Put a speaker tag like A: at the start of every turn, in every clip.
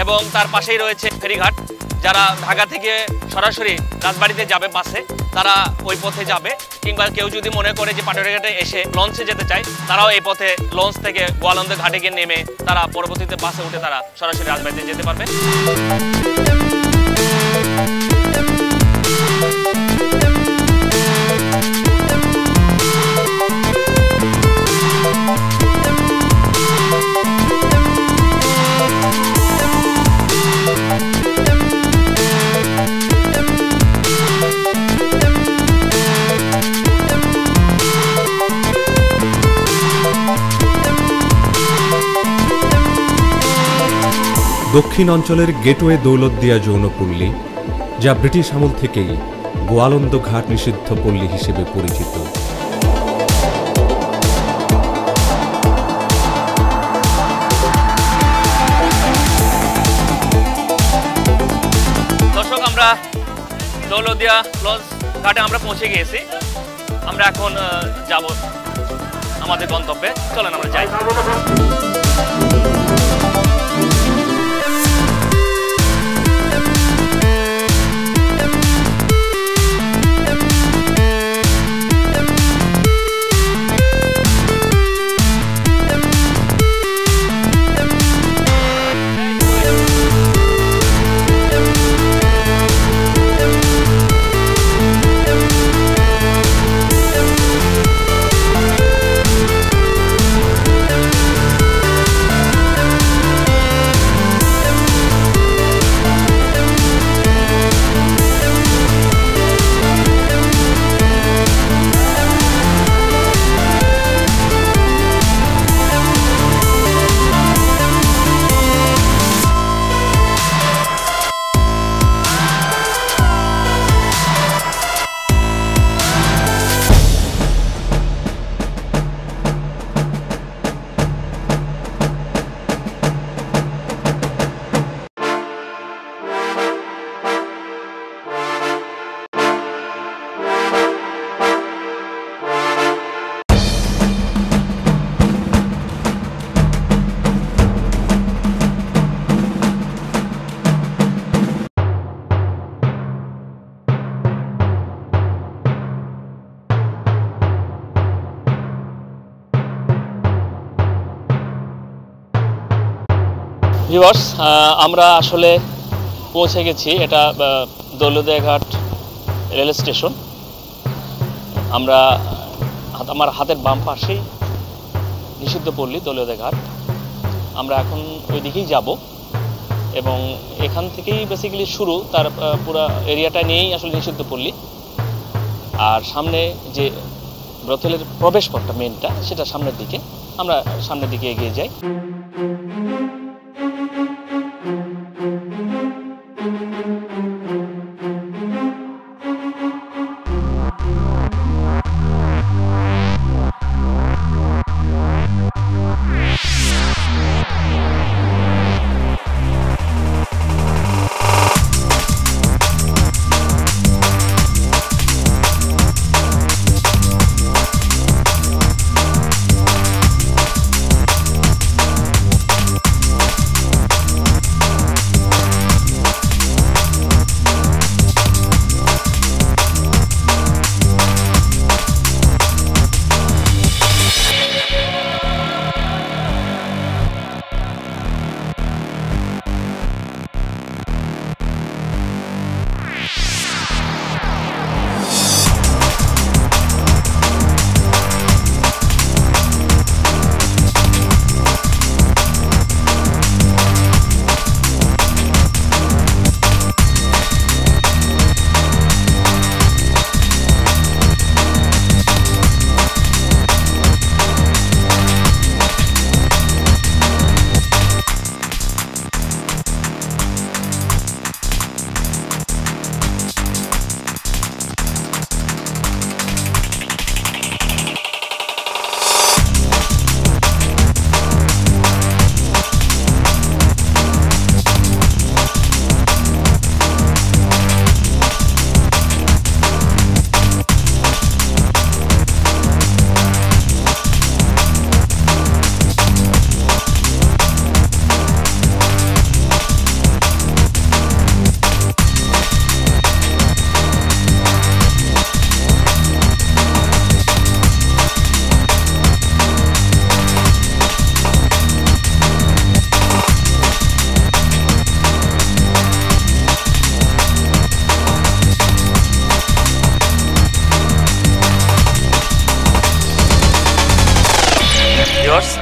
A: এবং তার পাশেই রয়েছে ফেরিঘাট। যারা ঢাকা থেকে সরাসরি রাজবাড়িতে যাবে বাসে, তারা ওই পথে যাবে, কিংবা কেউ যদি মনে করে যে পাটুরিয়াঘাটে এসে লঞ্চে যেতে চায়, তারাও এই পথে লঞ্চ থেকে গোয়ালন্দ ঘাটে গিয়ে নেমে তারা পরবর্তীতে বাসে উঠে তারা সরাসরি রাজবাড়িতে যেতে পারবে।
B: দক্ষিণ অঞ্চলের গেটওয়ে দৌলতদিয়া যৌনপল্লী, যা ব্রিটিশ আমল থেকেই গোয়ালন্দ ঘাট নিষিদ্ধ পল্লী হিসেবে পরিচিত।
A: দর্শক, আমরা দৌলতদিয়া লঞ্চ ঘাটে আমরা পৌঁছে গিয়েছি। আমরা এখন যাব আমাদের গন্তব্যে। চলেন আমরা যাই। ভিউয়ার্স, আমরা আসলে পৌঁছে গেছি। এটা দৌলতদিয়া ঘাট রেল স্টেশন। আমার হাতের বাম পাশেই নিষিদ্ধ পল্লী দৌলতদিয়া ঘাট। আমরা এখন ওই দিকেই যাব এবং এখান থেকেই বেসিক্যালি শুরু, তার পুরো এরিয়াটা নিয়েই আসলে নিষিদ্ধ পল্লী। আর সামনে যে ব্রথেলের প্রবেশ পথটা মেনটা, সেটা সামনের দিকে। আমরা সামনের দিকে এগিয়ে যাই।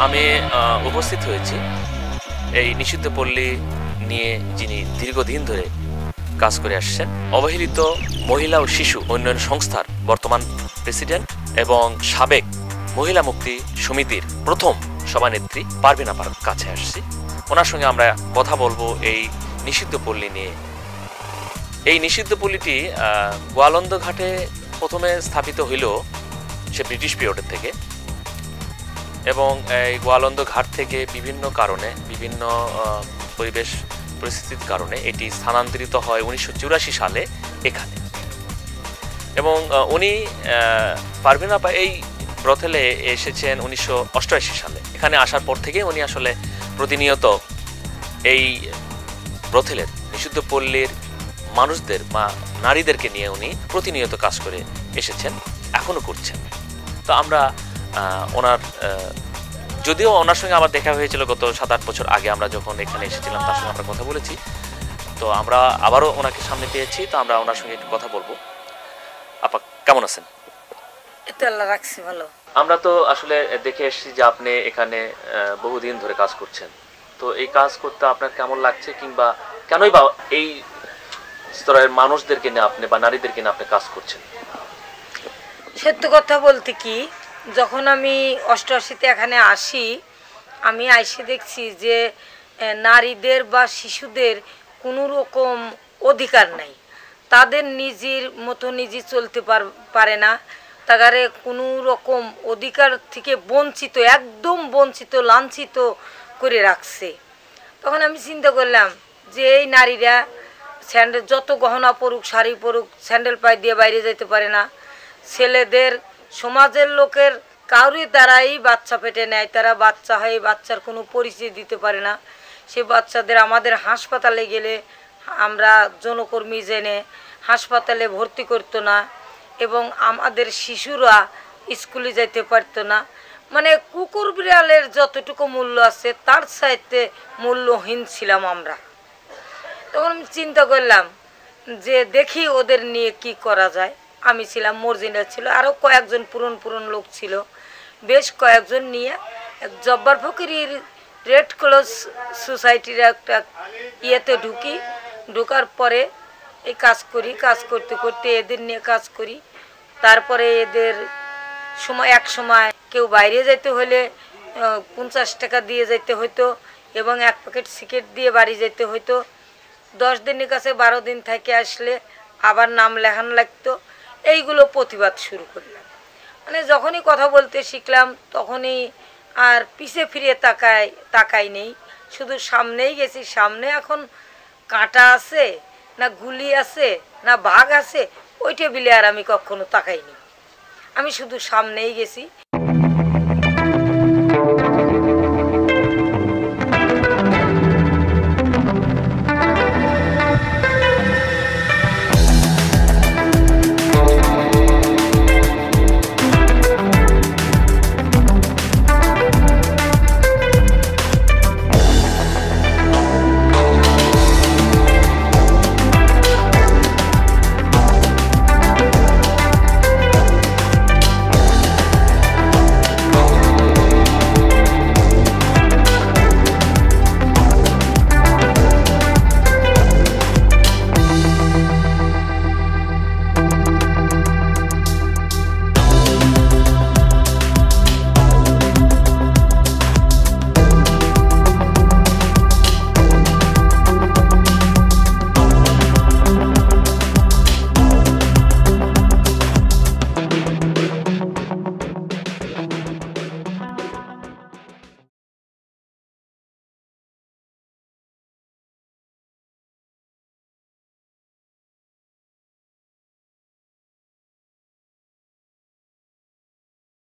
A: আমি উপস্থিত হয়েছি এই নিষিদ্ধ পল্লী নিয়ে যিনি দীর্ঘদিন ধরে কাজ করে আসছেন, অবহেলিত মহিলা ও শিশু উন্নয়ন সংস্থার বর্তমান প্রেসিডেন্ট এবং সাবেক মহিলা মুক্তি সমিতির প্রথম সভানেত্রী পারভিন আপার কাছে আসছি। ওনার সঙ্গে আমরা কথা বলবো এই নিষিদ্ধ পল্লী নিয়ে। এই নিষিদ্ধ পল্লীটি গোয়ালন্দ ঘাটে প্রথমে স্থাপিত হইল সে ব্রিটিশ পিরিয়ডের থেকে, এবং এই গোয়ালন্দ ঘাট থেকে বিভিন্ন কারণে, বিভিন্ন পরিবেশ পরিস্থিতির কারণে এটি স্থানান্তরিত হয় 1984 সালে এখানে। এবং উনি পারভিন আপা এই ব্রথেলে এসেছেন 1988 সালে। এখানে আসার পর থেকে উনি আসলে প্রতিনিয়ত এই ব্রথেলের নিষিদ্ধ পল্লীর মানুষদের বা নারীদেরকে নিয়ে উনি প্রতিনিয়ত কাজ করে এসেছেন, এখনো করছেন। তো আমরা ওনার, যদিও ওনার সঙ্গে আমার দেখা হয়েছিল গত 7-8 বছর আগে, আমরা যখন এখানে এসেছিলাম তার সঙ্গে আমরা কথা বলেছি। তো আমরা আবারও ওনাকে সামনে পেয়েছি, তো আমরা ওনার সঙ্গে একটু কথা বলবো। আপা কেমন আছেন?
C: আল্লাহ রাখছি ভালো।
A: আমরা তো আসলে দেখে এসেছি যে আপনি এখানে বহুদিন ধরে কাজ করছেন। তো এই কাজ করতে আপনার কেমন লাগছে, কিংবা কেনই বা এই স্তরের মানুষদেরকে নিয়ে আপনি বা নারীদেরকে নিয়ে আপনি কাজ করছেন?
C: সত্য কথা বলতে কি, যখন আমি 88-তে এখানে আসি, আমি আইসে দেখছি যে নারীদের বা শিশুদের কোনো রকম অধিকার নাই। তাদের নিজের মতো নিজে চলতে পারে না, তাগারে কোনো রকম অধিকার থেকে বঞ্চিত, একদম বঞ্চিত, লাঞ্ছিত করে রাখছে। তখন আমি চিন্তা করলাম যে এই নারীরা স্যান্ডেল যত গহনা পরুক, শাড়ি পরুক, স্যান্ডেল পায়ে দিয়ে বাইরে যেতে পারে না। ছেলেদের সমাজের লোকের কারোর দ্বারাই বাচ্চা পেটে নেয়, তারা বাচ্চা হয়, বাচ্চার কোনো পরিচয় দিতে পারে না। সে বাচ্চাদের আমাদের হাসপাতালে গেলে আমরা যৌনকর্মী জেনে হাসপাতালে ভর্তি করতো না, এবং আমাদের শিশুরা স্কুলে যাইতে পারতো না। মানে কুকুর বিড়ালের যতটুকু মূল্য আছে তার চাইতে মূল্যহীন ছিলাম আমরা। তখন আমি চিন্তা করলাম যে দেখি ওদের নিয়ে কি করা যায়। আমি ছিলাম, মর্জিনা ছিল, আরও কয়েকজন পুরন লোক ছিল, বেশ কয়েকজন নিয়ে জব্বার ফকিরের রেড ক্রস সোসাইটির একটা ইয়েতে ঢুকার পরে এই কাজ করি। কাজ করতে করতে এদের নিয়ে কাজ করি। তারপরে এদের এক সময় কেউ বাইরে যেতে হলে 50 টাকা দিয়ে যেতে হতো, এবং 1 প্যাকেট সিগারেট দিয়ে বাড়ি যেতে হতো। 10 দিনের কাছে 12 দিন থেকে আসলে আবার নাম লেখানো লাগতো। এইগুলো প্রতিবাদ শুরু করলাম। মানে যখনই কথা বলতে শিখলাম তখনই আর পিছে ফিরে তাকাই নেই, শুধু সামনেই গেছি। সামনে এখন কাঁটা আছে না গুলি আছে না বাঘ আছে, ওই টেবিলে আর আমি কখনো তাকাইনি, আমি শুধু সামনেই গেছি।